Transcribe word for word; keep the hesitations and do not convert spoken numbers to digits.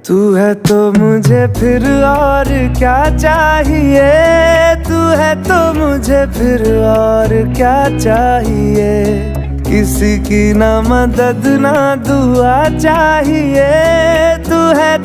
तू है तो मुझे फिर और क्या चाहिए, तू है तो मुझे फिर और क्या चाहिए। किसी की ना मदद ना दुआ चाहिए, तू है